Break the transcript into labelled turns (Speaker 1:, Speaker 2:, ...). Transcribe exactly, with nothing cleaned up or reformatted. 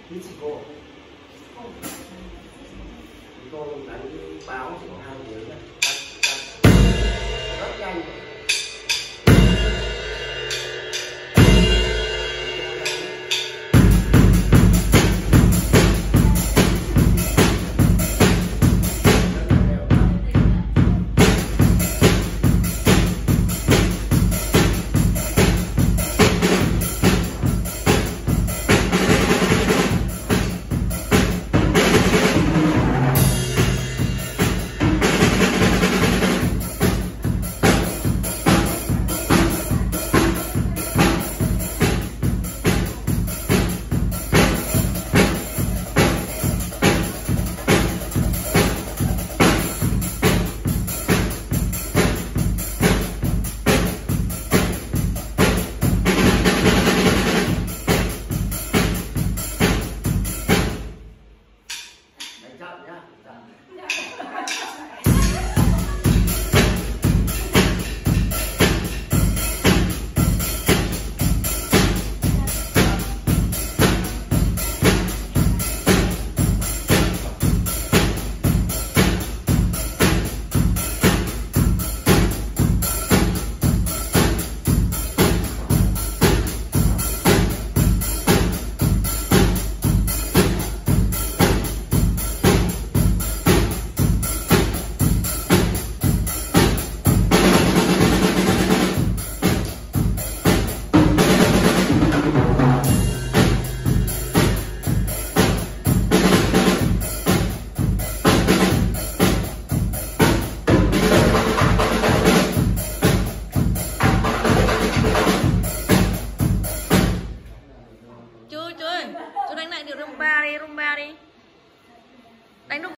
Speaker 1: Đi chị cô. Cô đánh báo chỉ có hai tiếng này. Rất nhanh. Chậm nhá, chậm.
Speaker 2: Chú chú ơi, chú đánh lại điệu rumba đi, rumba đi. Đánh